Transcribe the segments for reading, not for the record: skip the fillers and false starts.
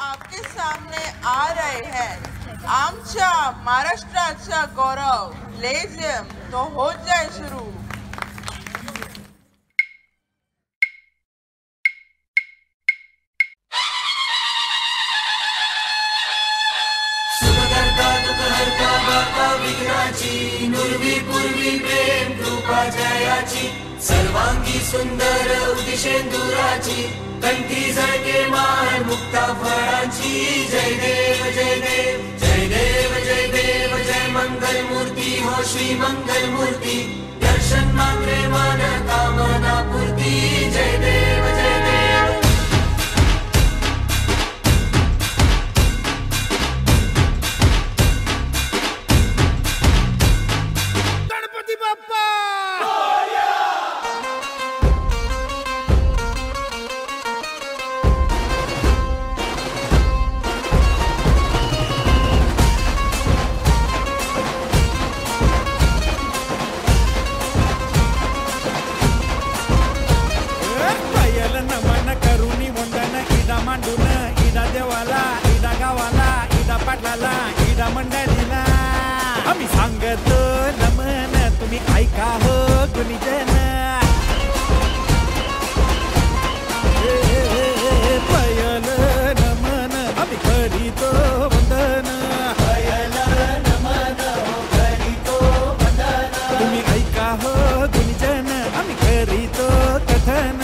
आपके सामने आ रहे हैं आमच्या महाराष्ट्राचा गौरव लेझिम. तो हो जाए सुरू. विघ्नाची नुर्वी पूर्वी प्रेम कृपा जयाची सर्वांगी सुंदर उदिशेंदुराची कंठी झळके मान मुक्ता फळांची. जय देव जय देव जय देव जय देव जय मंगल मूर्ती हो श्री मंगल मूर्ती. दर्शन मात्रे मन कामना पूर्ती. जय देव जय देव. इडा मंडळीला आम्ही सांगतो नमन तुम्ही ऐका हो गुणीजन. पयल नमन आम्ही करीतो वंदन. पयल नमन करीतो वंदन. तुम्ही ऐका हो गुणीजन आम्ही करीतो कथन.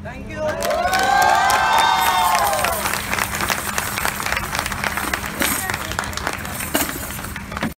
थँक्यू.